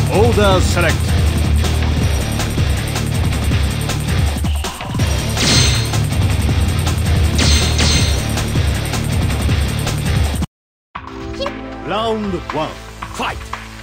Order select. Round 1 fight.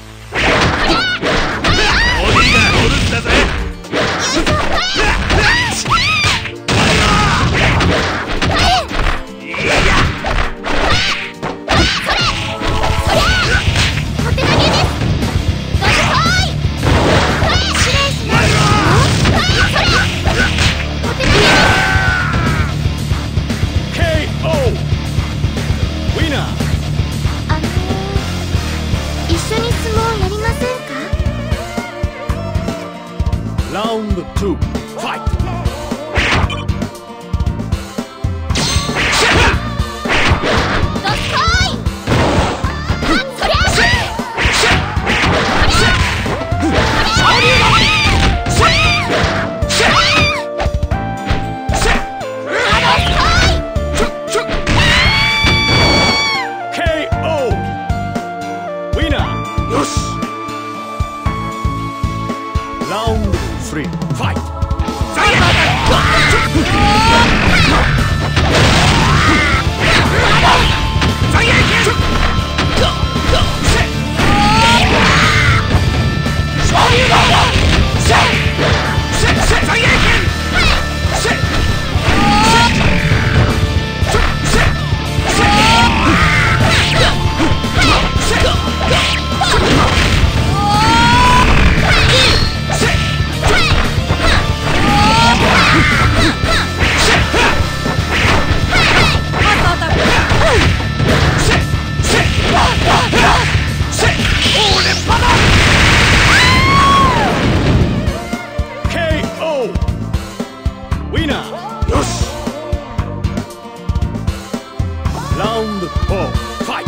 鬼がおるんだぜ。Round 2 fight. Round 3 fight. Round 4 fight.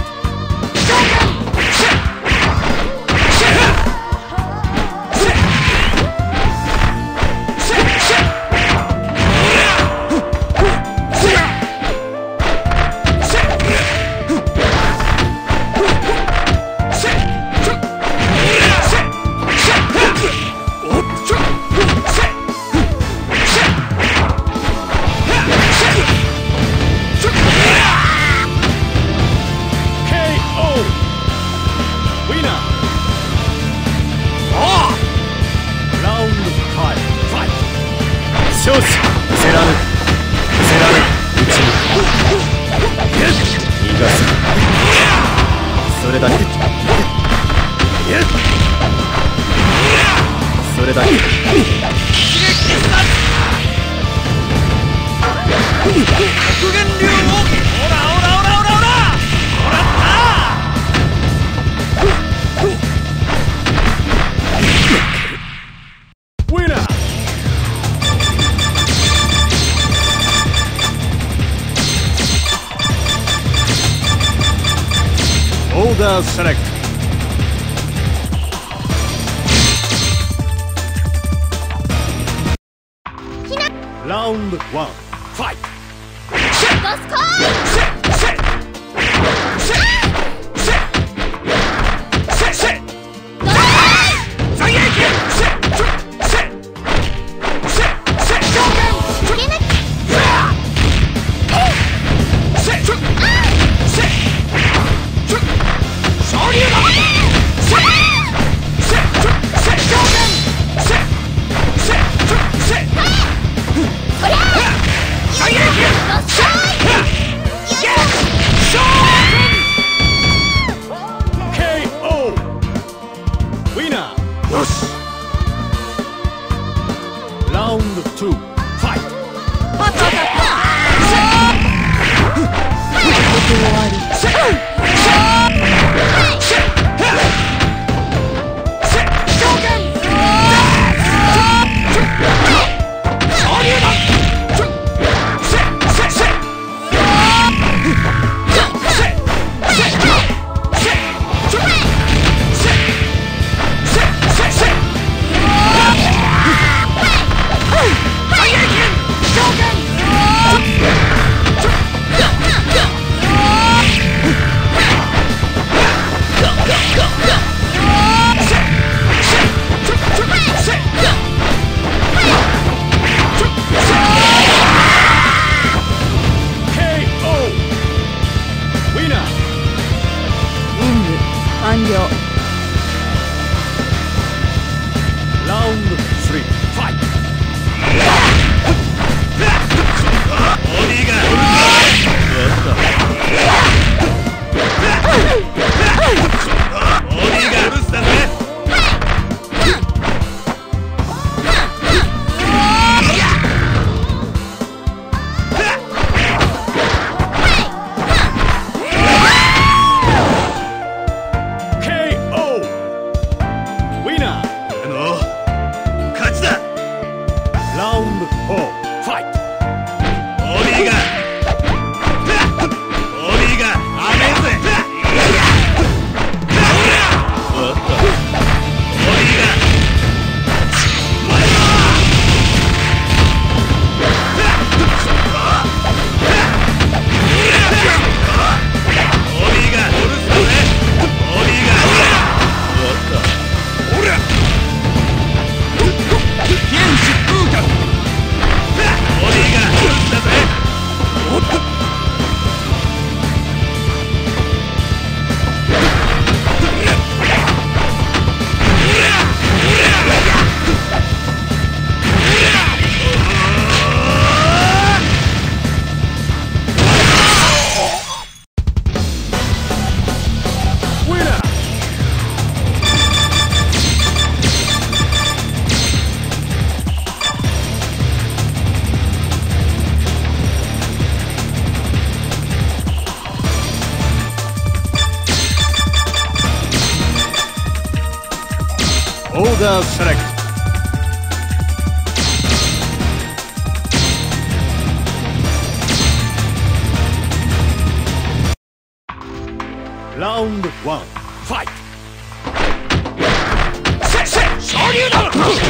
勝利せらぬ打ち抜く逃がすそれだけそれだけ極限流をオラオラオラオラオラもらったウィナーOrder select. Round 1 fight. Round 2 fight. Order select. Round 1 fight. 昇竜だ。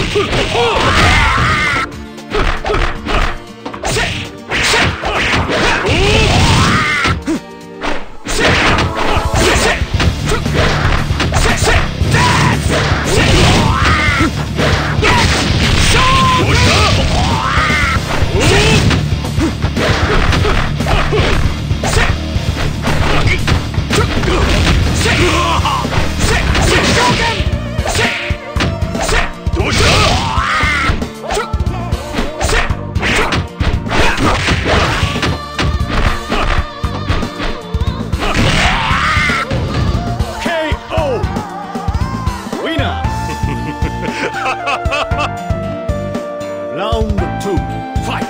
Round 2 fight.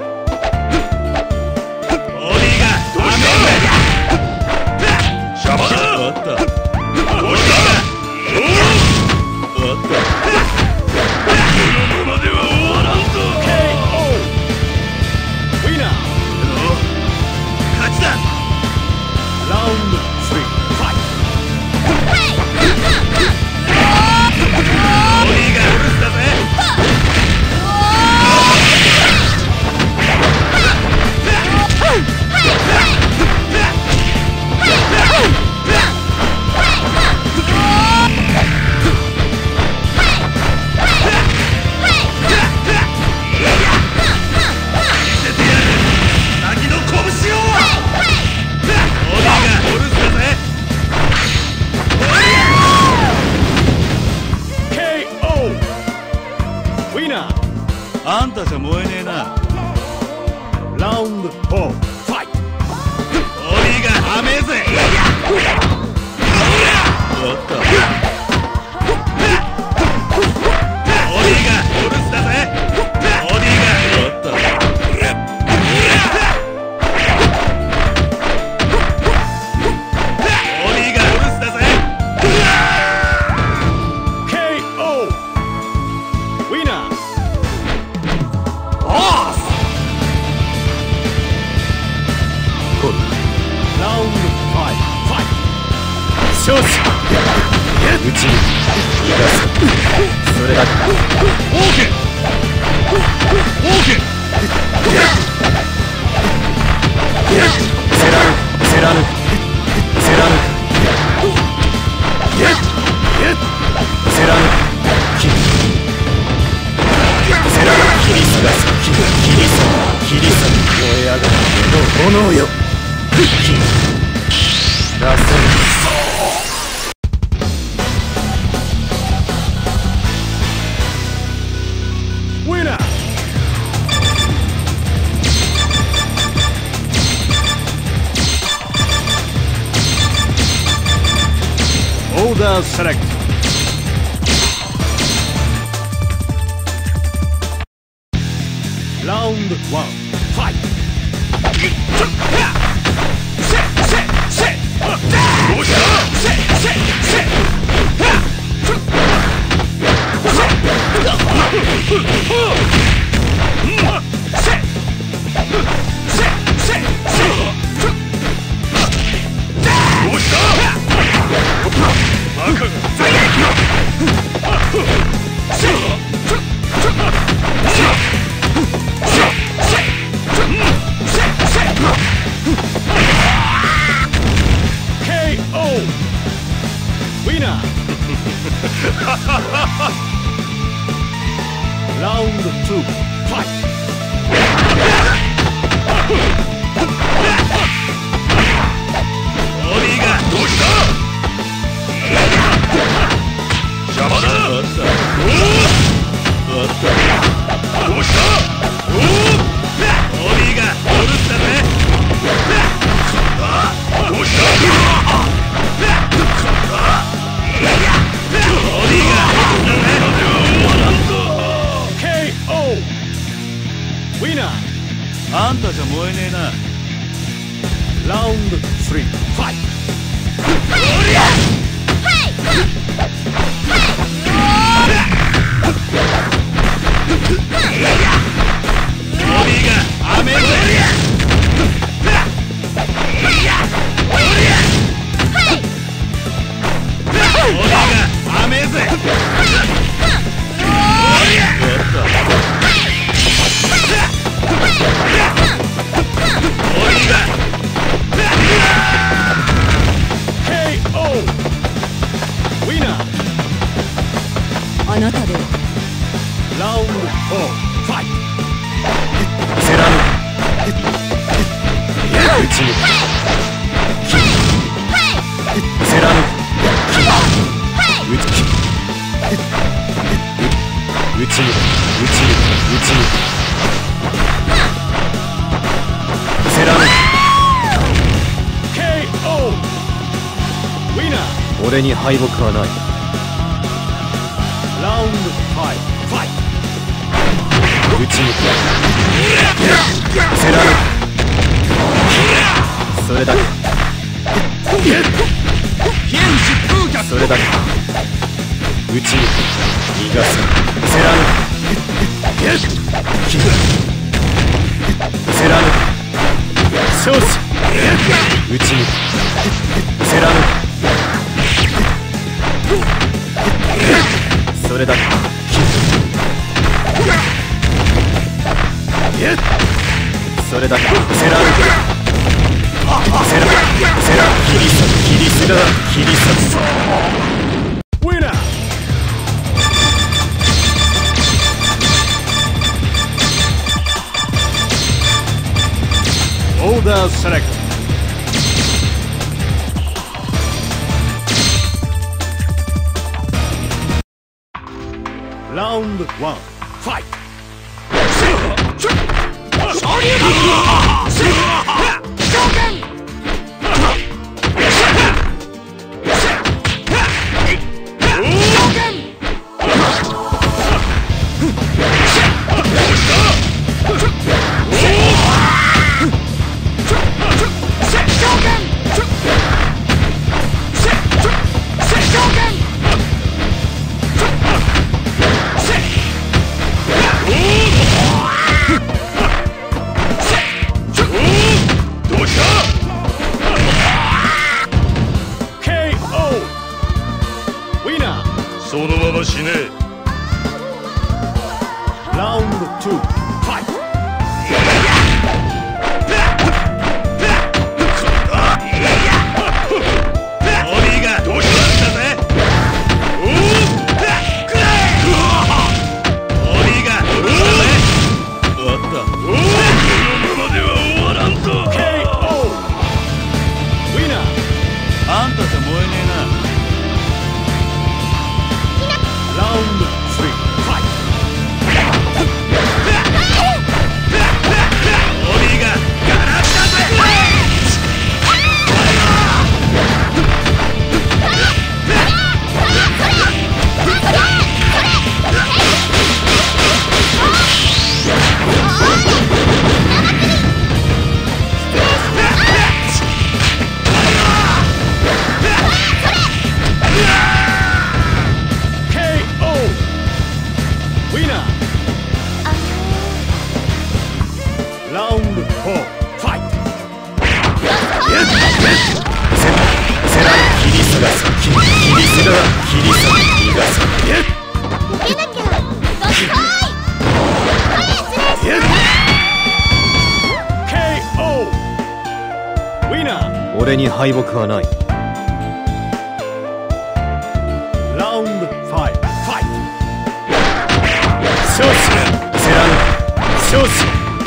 あんたじゃ燃えねえな。 ラウンド4ファイト。 ボディが甘えぜ。おっとボディがお留守だぜ。ボディがおっとボディがお留守だぜ。 KO ウィナー。ラウンド5ファイト。勝負。打ち抜き逃がす。それだけだ。 オーケーオーケー。 セラヌセラヌセラヌセラヌキリセラヌキリスがキリスキリス燃え上がる炎よ。ラストウィナー。オーダーセレクト。ラウンド1ファイト。ラウンド2ファイト。 ボディがどうした。邪魔だ。どうしたボディがお留守だぜ。どうした。 ウィナー。 あんたじゃ燃えねえな。 ラウンド3ファイト。ボあなたでは。 ラウンド4ファイト。セラヌ打ち抜く。セラヌ打ち抜く。打ち抜く。打ち抜く。打ち抜く。セラヌ KO。 ウィナー。俺に敗北はない。ラウンド5ファイト。打ち抜く。セラヌそれだけ。それだけ。打ち抜く。逃がす。セラヌセラヌ勝利。打ち抜く。セラヌそれだけ。それだけ。セラヌセラ切り裂く。切り裂く。ウィナー。オーダーセレクト。ラウンド1ファイト。 そのまま死ね。 ラウンド2ファイト。 ボディがどうしたんだぜ。ボディがどうしたぜ。終わった。このままでは終わらんと。 KO。 ウィナー。 あんたじゃ燃えねえな。 ラウンド3ファイト。 ボディがガラスだぜ。 ウィナー。ラウンド4ファイト。セラ切りすがす。切りすが逃がす。 受けなきゃ。どっこい。 KO。 ウィナー。俺に敗北はない。ラウンド5ファイト。勝利。セラヌ勝利。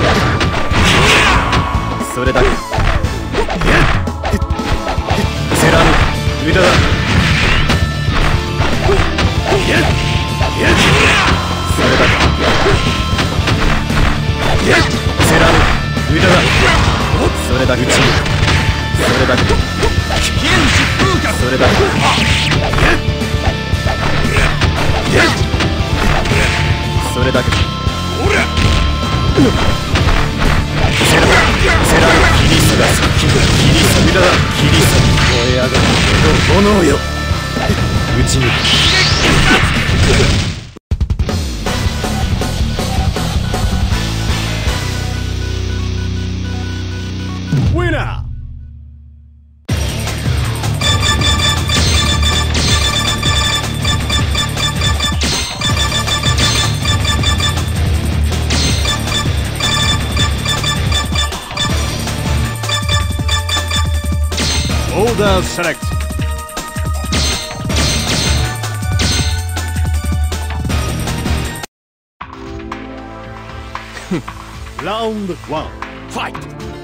それだけ。セラヌ無駄だ。それだけ。セラヌ無駄だ。それだけ。打ち抜く。それだけ。それだけ。それだけ。セラ切りすがす。切りすぎだ。切りすぎ。燃え上がる炎よ。打ち抜く。ウィナー。Order select. ラウンド1ファイト。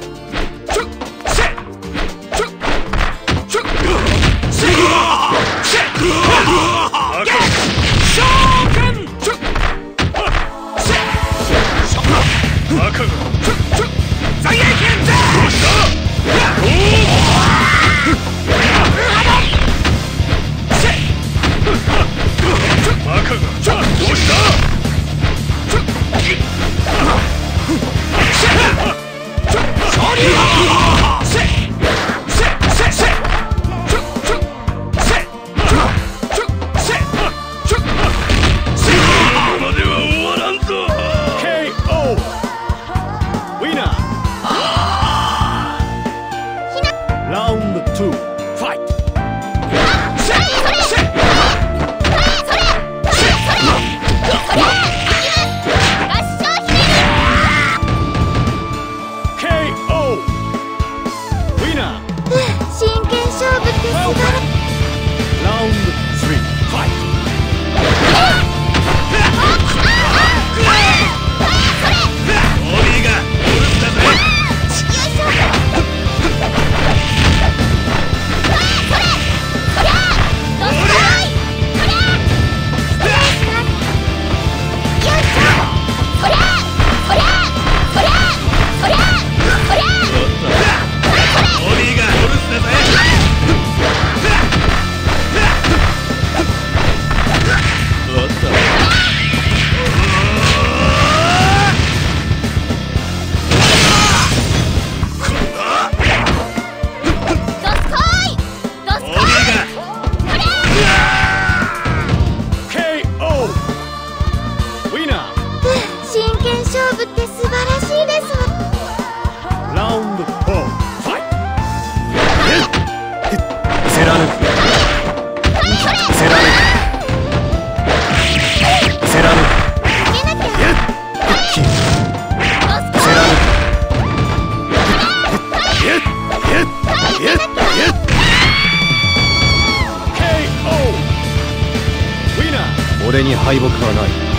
俺に敗北はない。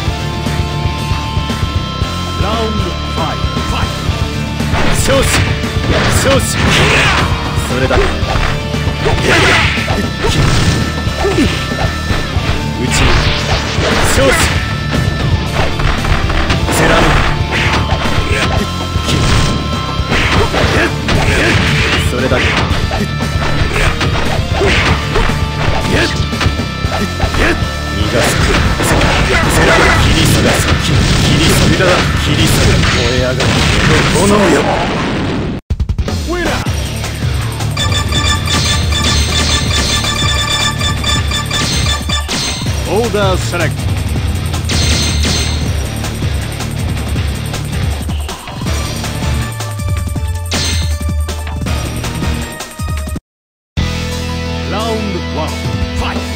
ラウンド5ファイト。勝負勝負、それだけ。打ち勝負セラム、それだけ。逃がすセラム、切り裂がす、切り裂だ、切り裂が燃え上がる炎よ。オーダーセレクト。ラウンド1ファイト。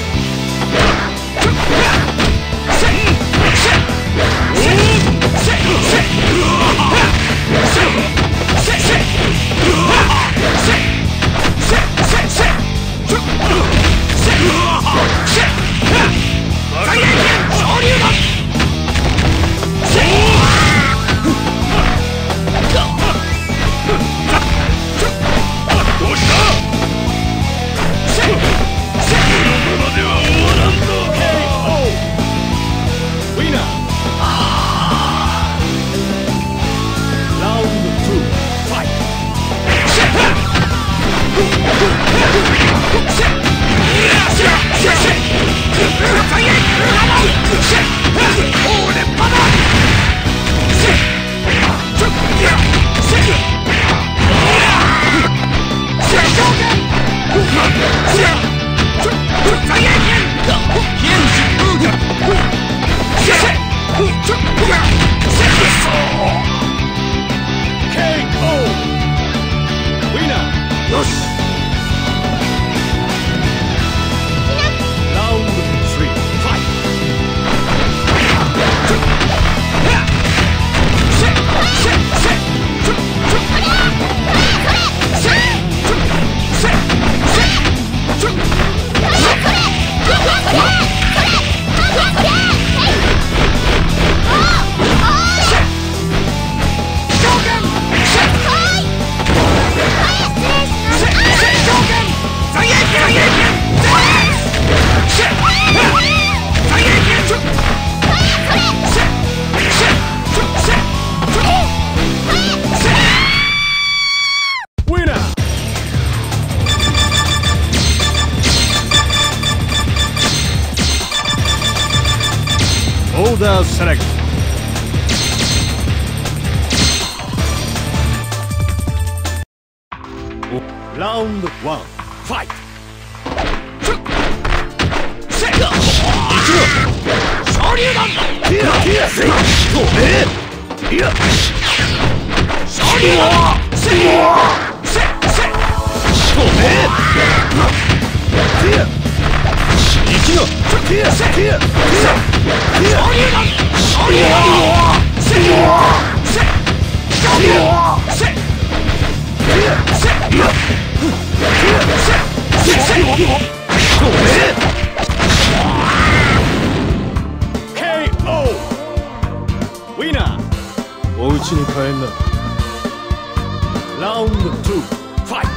Order select. Round 1 fight. 昇竜弾お家に帰んな。ラウンド2ファイト。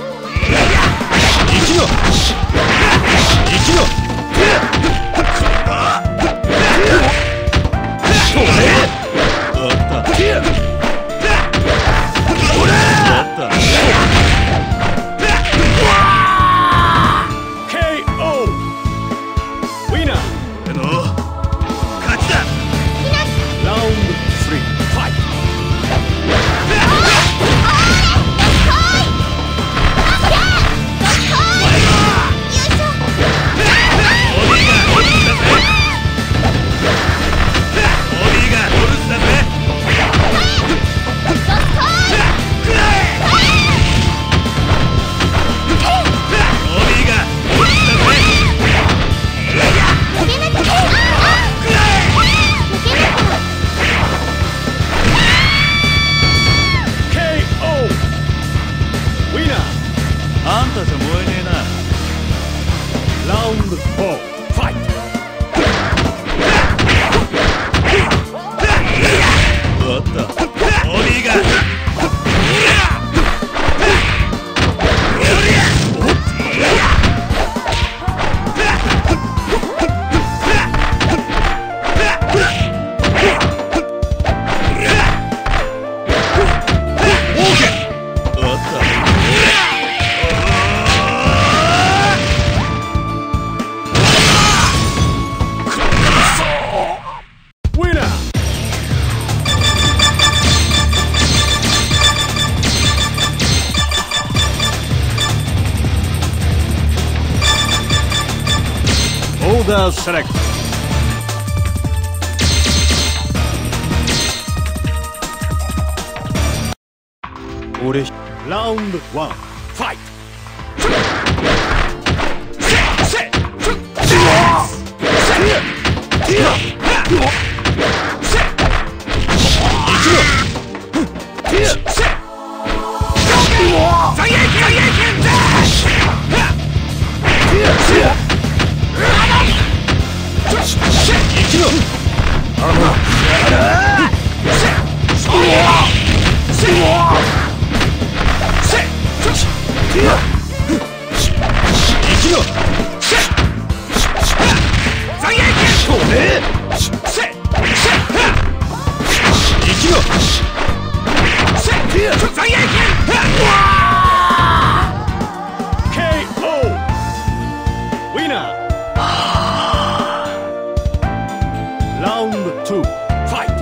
生きろ生きろ。 あんたじゃ燃えねえな。 ラウンド4ファイト。 終わった。ボディが Order select. Round 1 fight. Round 2 fight.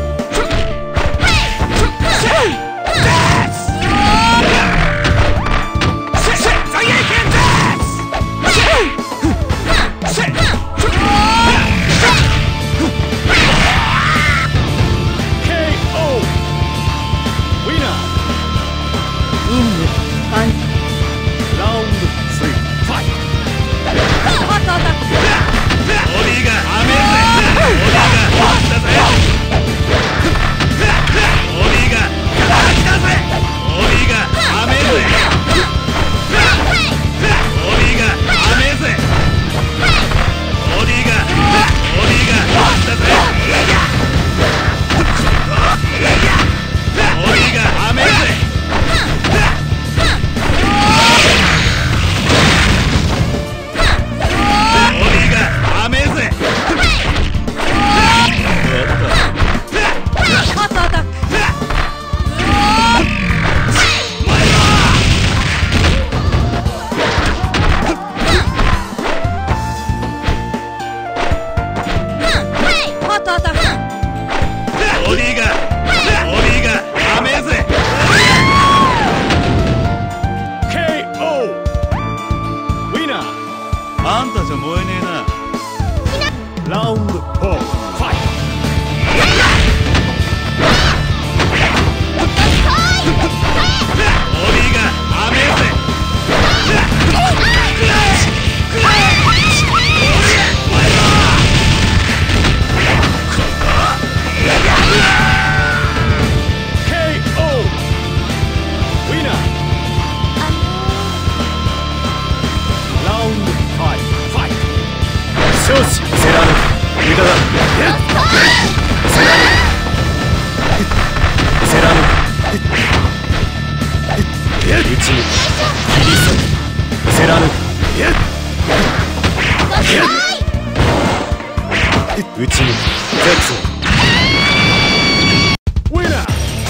Round 3 fight. ボディがボディが Round 4 fight. 少子セラーヌ無駄だ。セラーヌうちに切り裂セラーヌうちにゼクソウィナー。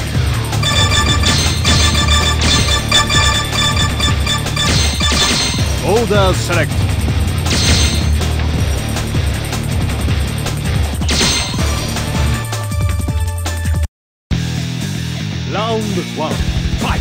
オーダーセレクト。Round 1 fight.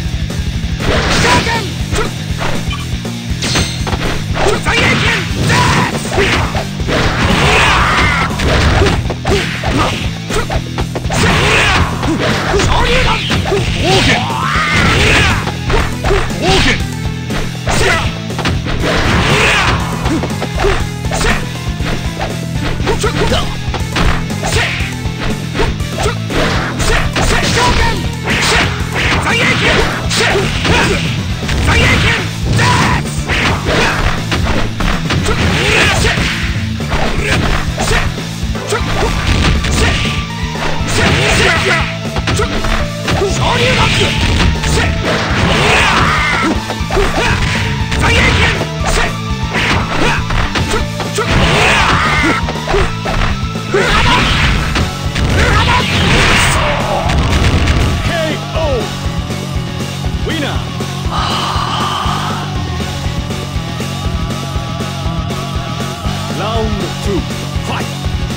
Round 2 fight.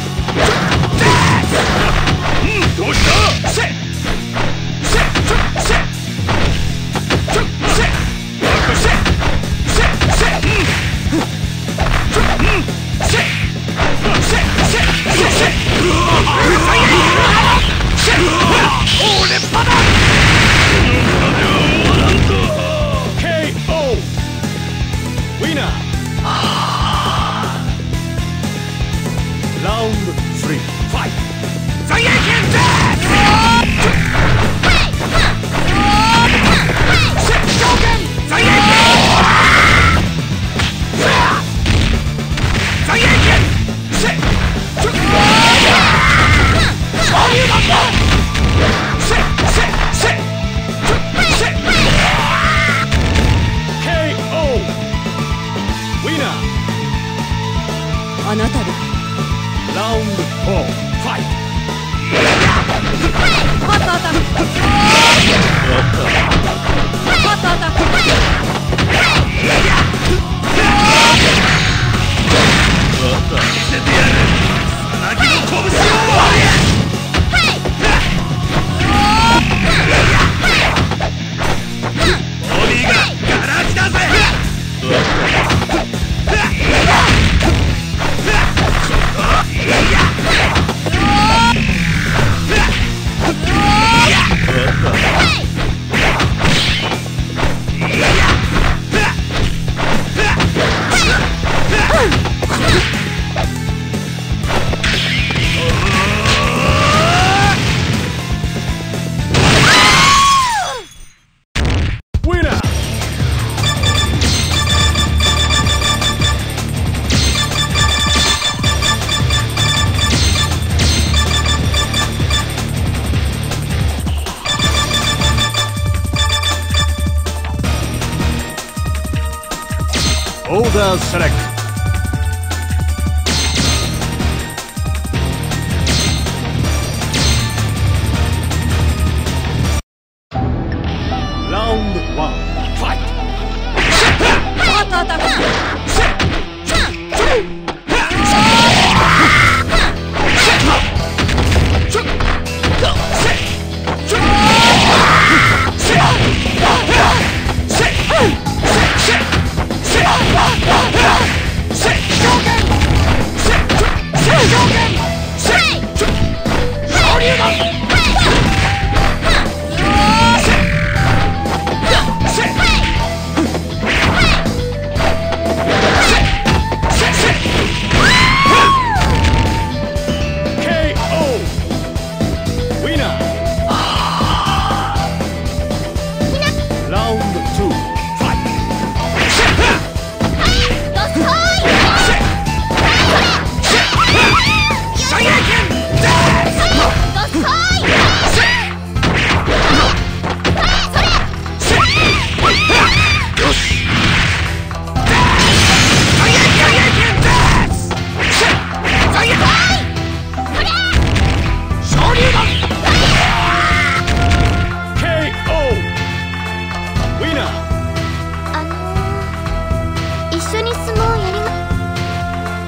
どうした？Round 3 fight. KO winner. あなたで。 Round 4 fight. ホットアタック。ホットアタック。Order select. Round 1 fight. Hot attack.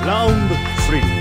ラウンド3